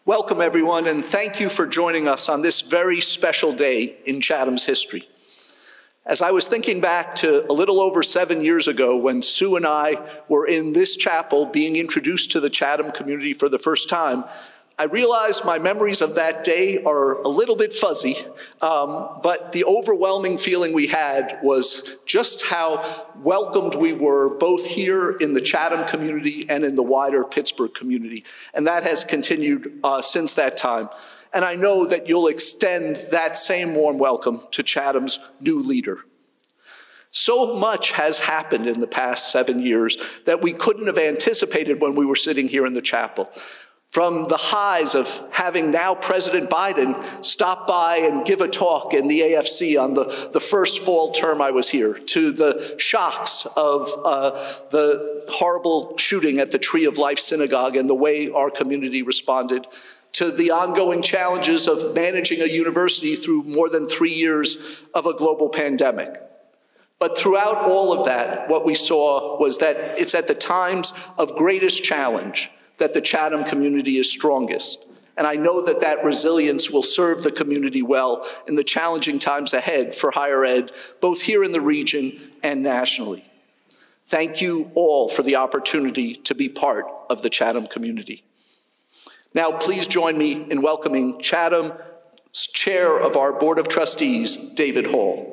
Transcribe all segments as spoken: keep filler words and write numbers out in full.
Welcome, everyone, and thank you for joining us on this very special day in Chatham's history. As I was thinking back to a little over seven years ago when Sue and I were in this chapel being introduced to the Chatham community for the first time, I realized my memories of that day are a little bit fuzzy, um, but the overwhelming feeling we had was just how welcomed we were both here in the Chatham community and in the wider Pittsburgh community. And that has continued uh, since that time. And I know that you'll extend that same warm welcome to Chatham's new leader. So much has happened in the past seven years that we couldn't have anticipated when we were sitting here in the chapel. From the highs of having now President Biden stop by and give a talk in the A F C on the, the first fall term I was here, to the shocks of uh, the horrible shooting at the Tree of Life Synagogue and the way our community responded, to the ongoing challenges of managing a university through more than three years of a global pandemic. But throughout all of that, what we saw was that it's at the times of greatest challenge that the Chatham community is strongest. And I know that that resilience will serve the community well in the challenging times ahead for higher ed, both here in the region and nationally. Thank you all for the opportunity to be part of the Chatham community. Now, please join me in welcoming Chatham's Chair of our Board of Trustees, David Hall.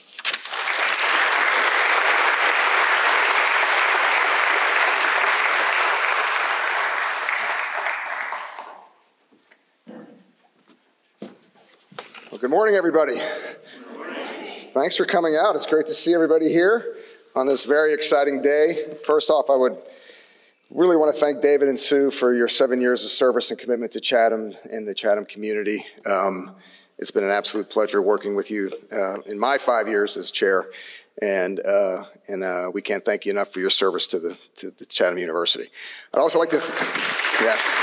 Well, good morning, everybody. Good morning. Thanks for coming out. It's great to see everybody here on this very exciting day. First off, I would really want to thank David and Sue for your seven years of service and commitment to Chatham and the Chatham community. Um, it's been an absolute pleasure working with you uh, in my five years as chair, and uh, and uh, we can't thank you enough for your service to the to the Chatham University. I'd also like to, th yes.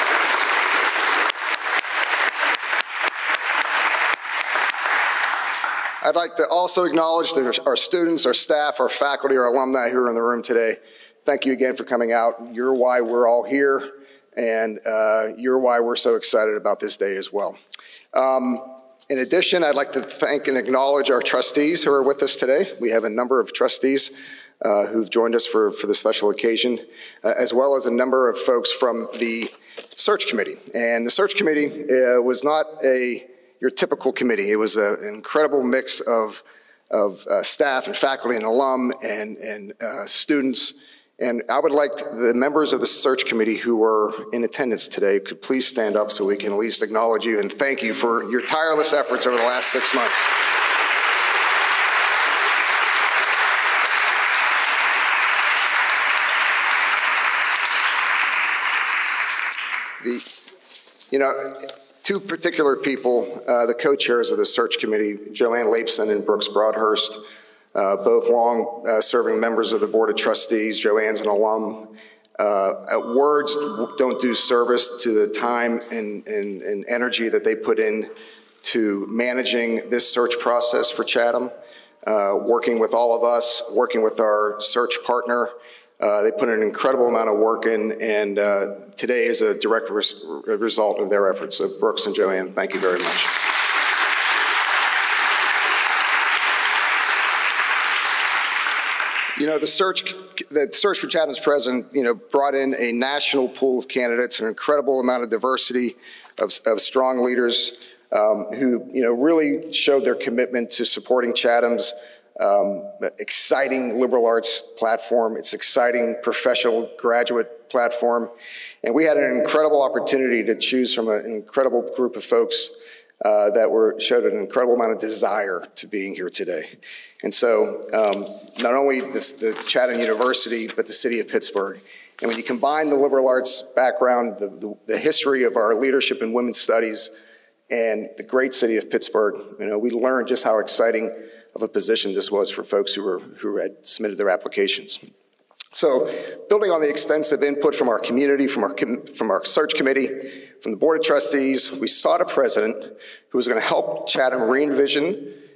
I'd like to also acknowledge our students, our staff, our faculty, our alumni who are in the room today. Thank you again for coming out. You're why we're all here, and uh, you're why we're so excited about this day as well. Um, in addition, I'd like to thank and acknowledge our trustees who are with us today. We have a number of trustees uh, who've joined us for, for the special occasion, uh, as well as a number of folks from the search committee. And the search committee uh, was not a your typical committee. It was a, an incredible mix of, of uh, staff and faculty and alum and, and uh, students. And I would like the members of the search committee who were in attendance today could please stand up so we can at least acknowledge you and thank you for your tireless efforts over the last six months. The, you know, two particular people, uh, the co-chairs of the search committee, Joanne Lapson and Brooks Broadhurst, uh, both long-serving uh, members of the Board of Trustees. Joanne's an alum. Uh, words don't do service to the time and, and, and energy that they put in to managing this search process for Chatham, uh, working with all of us, working with our search partner. Uh, they put an incredible amount of work in, and uh, today is a direct res result of their efforts. So Brooks and Joanne, thank you very much. You know, the search, the search for Chatham's president, you know, brought in a national pool of candidates, an incredible amount of diversity of, of strong leaders um, who, you know, really showed their commitment to supporting Chatham's Um, exciting liberal arts platform, its exciting professional graduate platform. And we had an incredible opportunity to choose from an incredible group of folks uh, that were showed an incredible amount of desire to being here today. And so um, not only this, the Chatham University, but the city of Pittsburgh. And when you combine the liberal arts background, the, the, the history of our leadership in women's studies, and the great city of Pittsburgh, you know, we learned just how exciting of a position this was for folks who were who had submitted their applications. So, building on the extensive input from our community, from our from our search committee, from the Board of Trustees, we sought a president who was going to help Chatham re-envision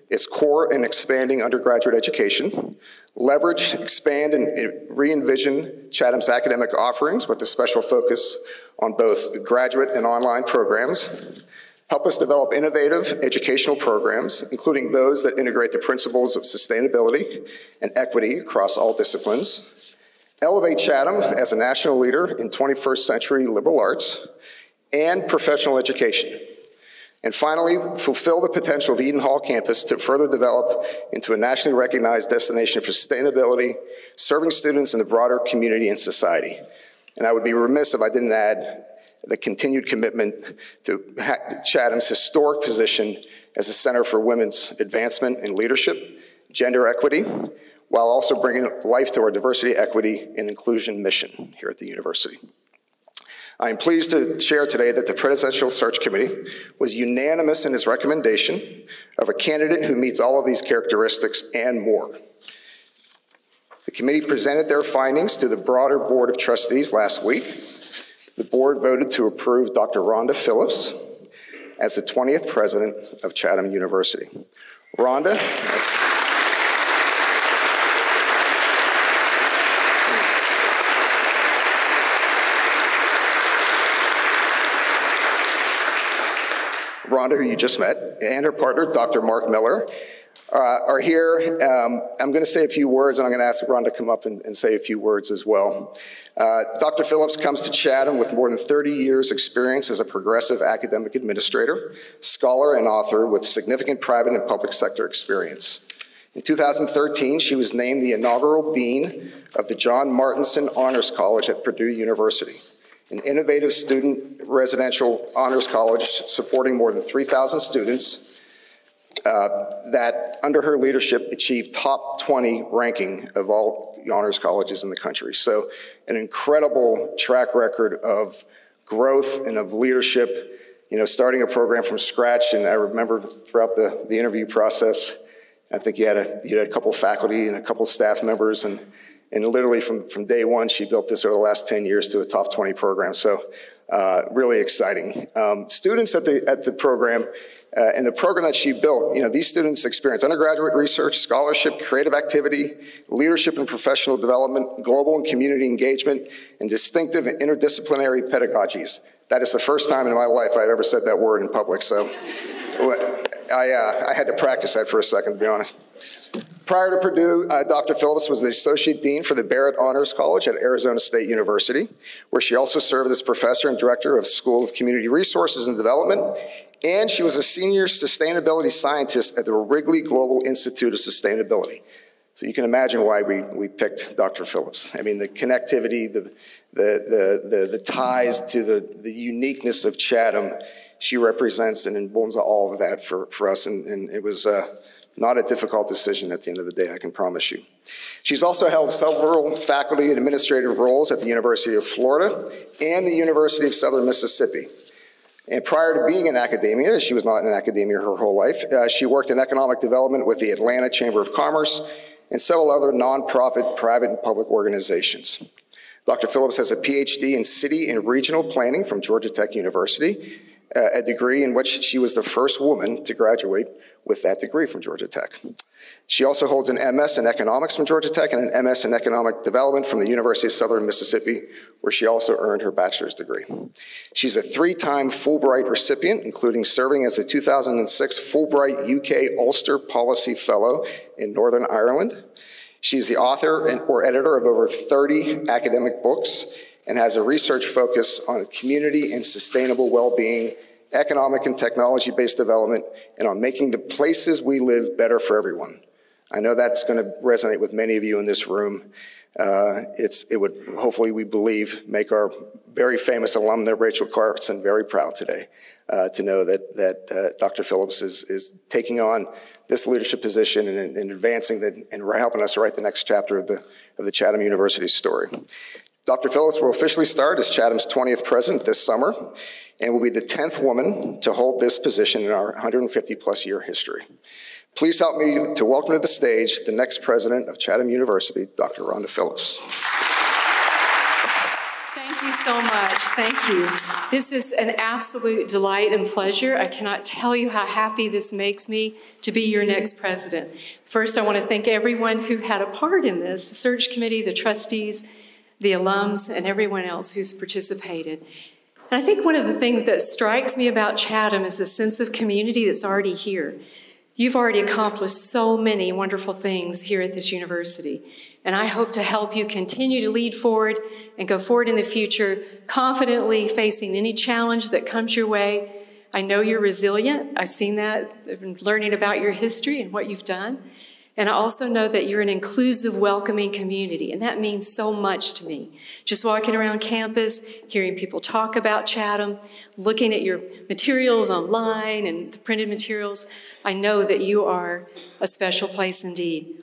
its core in expanding undergraduate education, leverage, expand, and re-envision Chatham's academic offerings with a special focus on both graduate and online programs, help us develop innovative educational programs, including those that integrate the principles of sustainability and equity across all disciplines, elevate Chatham as a national leader in twenty-first century liberal arts and professional education. And finally, fulfill the potential of Eden Hall campus to further develop into a nationally recognized destination for sustainability, serving students in the broader community and society. And I would be remiss if I didn't add the continued commitment to Chatham's historic position as a center for women's advancement and leadership, gender equity, while also bringing life to our diversity, equity, and inclusion mission here at the university. I am pleased to share today that the Presidential Search Committee was unanimous in its recommendation of a candidate who meets all of these characteristics and more. The committee presented their findings to the broader Board of Trustees last week. The board voted to approve Doctor Rhonda Phillips as the twentieth president of Chatham University. Rhonda, yes. Rhonda, who you just met, and her partner, Doctor Mark Miller, uh, are here. Um, I'm going to say a few words, and I'm going to ask Rhonda to come up and, and say a few words as well. Uh, Doctor Phillips comes to Chatham with more than thirty years experience as a progressive academic administrator, scholar, and author with significant private and public sector experience. In two thousand thirteen, she was named the inaugural dean of the John Martinson Honors College at Purdue University, an innovative student residential honors college supporting more than three thousand students uh, that, under her leadership, achieved top twenty ranking of all honors colleges in the country. So an incredible track record of growth and of leadership, you know, starting a program from scratch. And I remember throughout the, the interview process, I think you had, a, you had a couple faculty and a couple staff members, and And literally from, from day one, she built this over the last ten years to a top twenty program. So uh, really exciting. Um, students at the, at the program uh, and the program that she built, you know, these students experience undergraduate research, scholarship, creative activity, leadership and professional development, global and community engagement, and distinctive and interdisciplinary pedagogies. That is the first time in my life I've ever said that word in public. So I, uh, I had to practice that for a second, to be honest. Prior to Purdue, uh, Doctor Phillips was the Associate Dean for the Barrett Honors College at Arizona State University, where she also served as Professor and Director of School of Community Resources and Development, and she was a Senior Sustainability Scientist at the Wrigley Global Institute of Sustainability. So you can imagine why we, we picked Doctor Phillips. I mean, the connectivity, the, the, the, the, the ties to the, the uniqueness of Chatham, she represents and embodies all of that for, for us, and, and it was uh, not a difficult decision at the end of the day, I can promise you. She's also held several faculty and administrative roles at the University of Florida and the University of Southern Mississippi. And prior to being in academia, she was not in academia her whole life, uh, she worked in economic development with the Atlanta Chamber of Commerce and several other nonprofit, private, and public organizations. Doctor Phillips has a P H D in City and Regional Planning from Georgia Tech University, uh, a degree in which she was the first woman to graduate with that degree from Georgia Tech. She also holds an M S in Economics from Georgia Tech and an M S in Economic Development from the University of Southern Mississippi, where she also earned her bachelor's degree. She's a three-time Fulbright recipient, including serving as the two thousand six Fulbright U K Ulster Policy Fellow in Northern Ireland. She's the author and, or editor of over thirty academic books and has a research focus on community and sustainable well-being, economic and technology-based development, and on making the places we live better for everyone. I know that's going to resonate with many of you in this room. Uh, it's, it would, hopefully we believe, make our very famous alumna Rachel Carson very proud today uh, to know that, that uh, Doctor Phillips is, is taking on this leadership position and, and advancing the, and helping us write the next chapter of the, of the Chatham University story. Doctor Phillips will officially start as Chatham's twentieth president this summer and will be the tenth woman to hold this position in our one hundred fifty plus year history. Please help me to welcome to the stage the next president of Chatham University, Doctor Rhonda Phillips. Thank you. you so much. Thank you. This is an absolute delight and pleasure. I cannot tell you how happy this makes me to be your next president. First, I want to thank everyone who had a part in this, the search committee, the trustees, the alums, and everyone else who's participated. And I think one of the things that strikes me about Chatham is the sense of community that's already here. You've already accomplished so many wonderful things here at this university, and I hope to help you continue to lead forward and go forward in the future, confidently facing any challenge that comes your way. I know you're resilient. I've seen that, I've been learning about your history and what you've done. And I also know that you're an inclusive, welcoming community, and that means so much to me. Just walking around campus, hearing people talk about Chatham, looking at your materials online and the printed materials, I know that you are a special place indeed.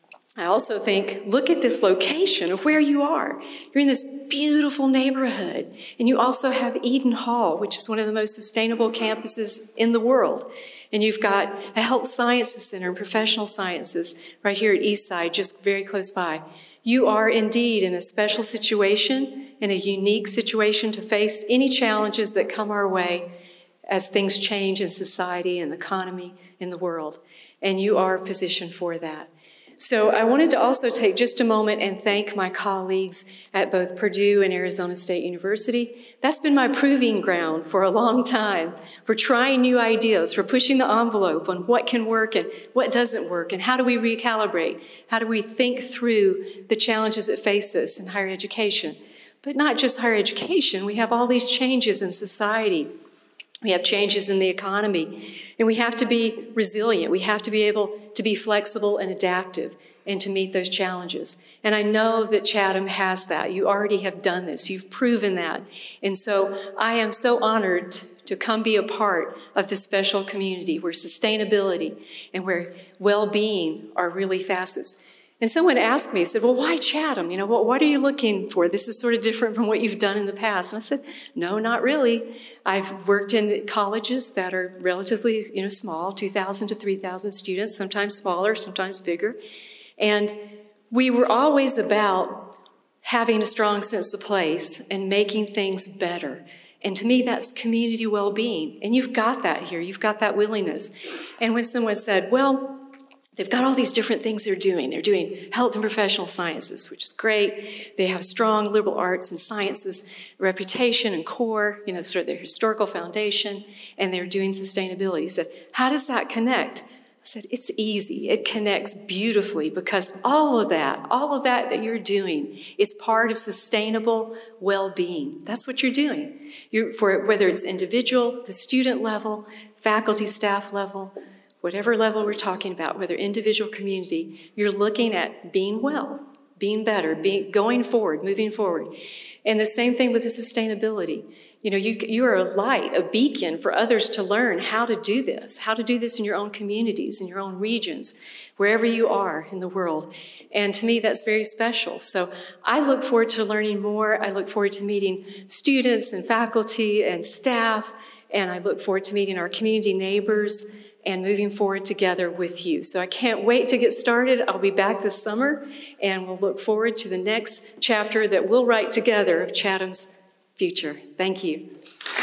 I also think, look at this location of where you are. You're in this beautiful neighborhood, and you also have Eden Hall, which is one of the most sustainable campuses in the world. And you've got a health sciences center and professional sciences right here at Eastside, just very close by. You are indeed in a special situation, in a unique situation to face any challenges that come our way as things change in society and the economy in the world. And you are positioned for that. So I wanted to also take just a moment and thank my colleagues at both Purdue and Arizona State University. That's been my proving ground for a long time, for trying new ideas, for pushing the envelope on what can work and what doesn't work, and how do we recalibrate? How do we think through the challenges that face us in higher education? But not just higher education, we have all these changes in society. We have changes in the economy, and we have to be resilient. We have to be able to be flexible and adaptive and to meet those challenges. And I know that Chatham has that. You already have done this. You've proven that. And so I am so honored to come be a part of this special community where sustainability and where well-being are really facets. And someone asked me, said, well, why Chatham? You know, what, what are you looking for? This is sort of different from what you've done in the past. And I said, no, not really. I've worked in colleges that are relatively, you know, small, two thousand to three thousand students, sometimes smaller, sometimes bigger. And we were always about having a strong sense of place and making things better. And to me, that's community well-being. And you've got that here. You've got that willingness. And when someone said, well, they've got all these different things they're doing. They're doing health and professional sciences, which is great. They have strong liberal arts and sciences reputation and core, you know, sort of their historical foundation, and they're doing sustainability. He said, how does that connect? I said, it's easy. It connects beautifully because all of that, all of that that you're doing is part of sustainable well-being. That's what you're doing. You're, for whether it's individual, the student level, faculty, staff level, whatever level we're talking about, whether individual, community, you're looking at being well, being better, being, going forward, moving forward. And the same thing with the sustainability. You know, you, you are a light, a beacon for others to learn how to do this, how to do this in your own communities, in your own regions, wherever you are in the world. And to me, that's very special. So I look forward to learning more. I look forward to meeting students and faculty and staff, and I look forward to meeting our community neighbors and moving forward together with you. So I can't wait to get started. I'll be back this summer, and we'll look forward to the next chapter that we'll write together of Chatham's future. Thank you.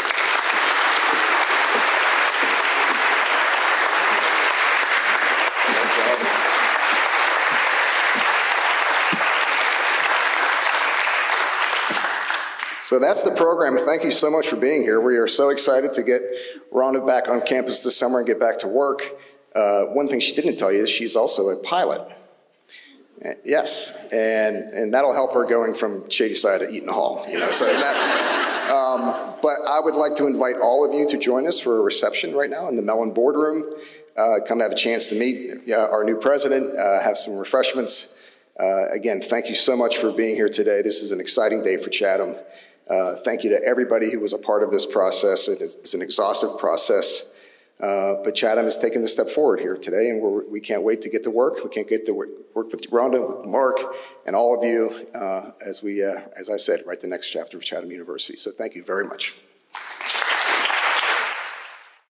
So that's the program. Thank you so much for being here. We are so excited to get Rhonda back on campus this summer and get back to work. Uh, one thing she didn't tell you is she's also a pilot. Uh, yes, and and that'll help her going from Shadyside to Eaton Hall. You know, so that. Um, but I would like to invite all of you to join us for a reception right now in the Mellon Boardroom. Uh, come have a chance to meet uh, our new president, uh, have some refreshments. Uh, again, thank you so much for being here today. This is an exciting day for Chatham. Uh, thank you to everybody who was a part of this process. It is, it's an exhaustive process, uh, but Chatham has taken this step forward here today, and we're, we can't wait to get to work. We can't get to work, work with Rhonda, with Mark, and all of you uh, as we, uh, as I said, write the next chapter of Chatham University. So thank you very much.